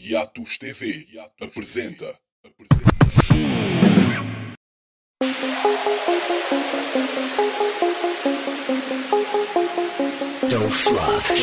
Hiatus TV apresenta. Don't fluff.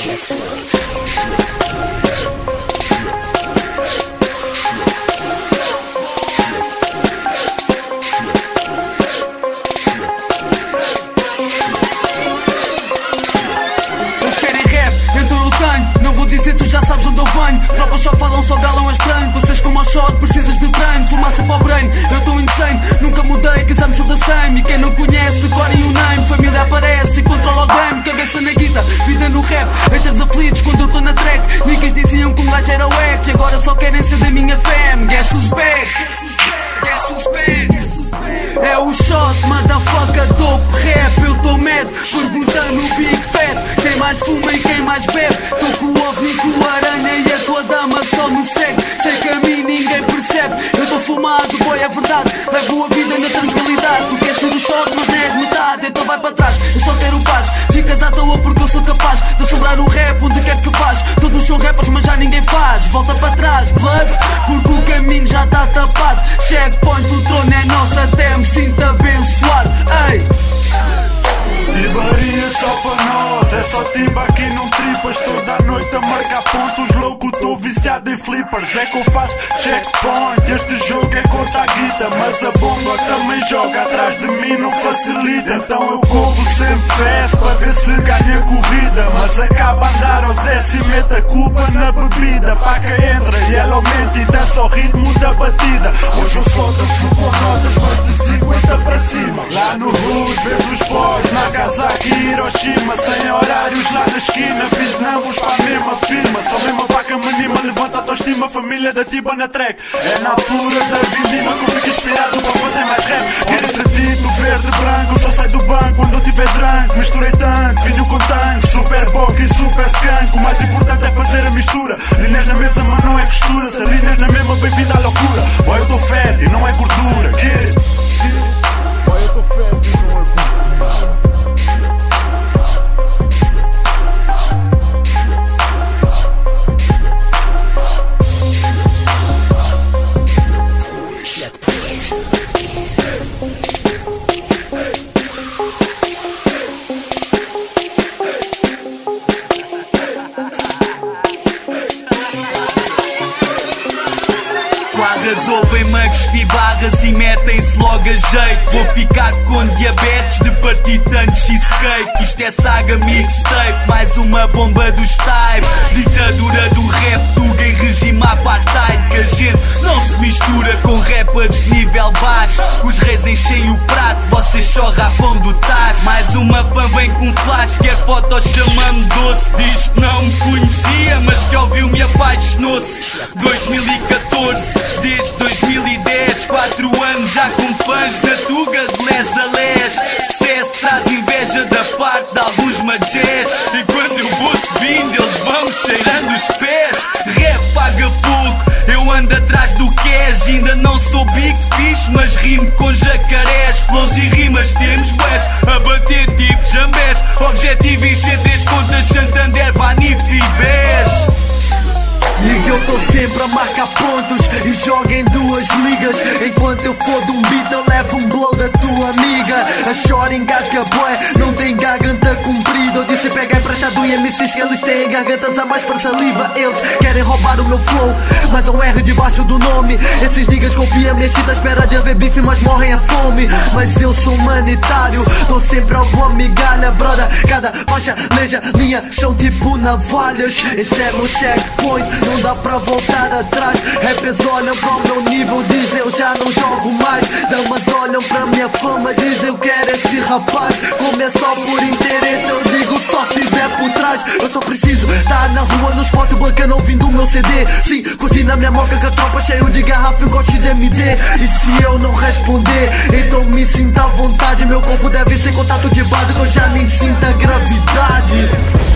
Não vou dizer, tu já sabes onde eu venho. Tropas só falam, só galam é estranho. Vocês como ao shot, precisas de treino. Fumaça para o brain, eu estou insane. Nunca mudei, que exame sou da same. E quem não conhece, decorem o name. Família aparece e controla o game. Cabeça na guita, vida no rap. Haters aflitos quando eu estou na track. Niggas diziam que um gajo era wack e agora só querem ser da minha fam. Guess who's back? Guess who's back? É o shot, motherfucker, dope rap. Eu tô mad, perguntando o Big Fat. Quem mais fuma e quem mais bebe? Tô com o ovni, com a aranha e a tua dama só me segue. Sei que a mim ninguém percebe. Eu tô fumado, boy, é verdade. Levo a vida na tranquilidade. Tu queres ser o shot, mas não és metade. Então vai para trás, eu só quero paz. Ficas à toa porque eu sou capaz de assombrar o rap onde quer que faz. Todos são rappers, mas já ninguém faz. Volta para trás, blood, porque o caminho já tá tapado. Checkpoint, o trono é nosso, até me sinto abençoado. Ei! Tibaria só para nós, é só timba aqui não tripas. Toda a noite a marcar pontos, louco, tô viciado em flippers. É que eu faço checkpoint, este jogo é conta a guita. Mas a bomba também joga, atrás de mim não facilita. Então eu corro sempre fast para ver se ganha corrida. Mas acaba a andar ao Zé e mete a culpa na bebida. Paca entra e ela aumenta e dança ao ritmo da batida. Hoje eu só danço com notas, mas de 50 para cima. Lá no hood vês os boys, Nagasaki, Hiroshima. Sem horários lá na esquina, visnamos para a mesma firma. Só mesmo a vaca me anima, levanta a autoestima. Família da Tiba na track. É na altura da vindima que eu fico inspirado para fazer mais rap. Quero esse título verde e branco, só sai do banco quando eu tiver drunk. Misturei tanto, vinho com tanque, super boca e super skunk. O mais importante é fazer a mistura. Linhas na mesa, mas não é costura. Se linhas na mesma, bem-vinda à loucura. Boy, eu tô fed e não é gordura. Get it? Boy, eu tô fed e não é gordura. Resolvem-me a cuspir barras e metem-se logo a jeito. Vou ficar com diabetes de partir tanto cheesecake. Isto é saga mixtape, mais uma bomba do style. Ditadura do rap, tuga em regime apartheid. Que a gente não se mistura com rappers de nível baixo. Os reis enchem o prato, vocês só rapam do tacho. Mais uma fã vem com flash, quer fotos, chama-me doce. Diz que não me conhecia, mas que ouviu-me apaixonou-se. 2014, desde 2010, 4 anos já com fãs da Tuga de les a les. Sucesso traz inveja da parte de alguns magés. Enquanto eu vou subindo, eles vão cheirando os pés. Rap paga pouco, eu ando atrás do cash. Ainda não sou big fish, mas rimo com jacarés. Flows e rimas temos bués, a bater tipo jambés. Objetivo encher 3 contas, Santander, Banif e Bés. E eu tô sempre a marcar pontos e jogo em 2 ligas. Enquanto eu for de um beat eu levo um blow da tua amiga. A chora engasga bué, não tem garganta comprida. Eu disse peguei pra chá do MCs que eles têm gargantas a mais para saliva. Eles querem roubar o meu flow, mas há um R debaixo do nome. Esses niggas copiam minha shit à espera de haver bife, mas morrem a fome. Mas eu sou humanitário, dou sempre alguma migalha, broda. Cada faixa, leja, linha, são tipo navalhas. Este é meu checkpoint, não dá pra voltar atrás. Rappers olham para o meu nível, dizem eu já não jogo mais. Damas olham pra minha fama, dizem eu quero esse rapaz. Como é só por interesse, eu digo só se der por trás. Eu só preciso estar na rua, no spot bacana ouvindo o meu CD. Sim, curti na minha moca com a tropa cheio de garrafa, eu gosto de MD. E se eu não responder, então me sinta à vontade. Meu corpo deve ser contato de base, que eu já nem sinto a gravidade.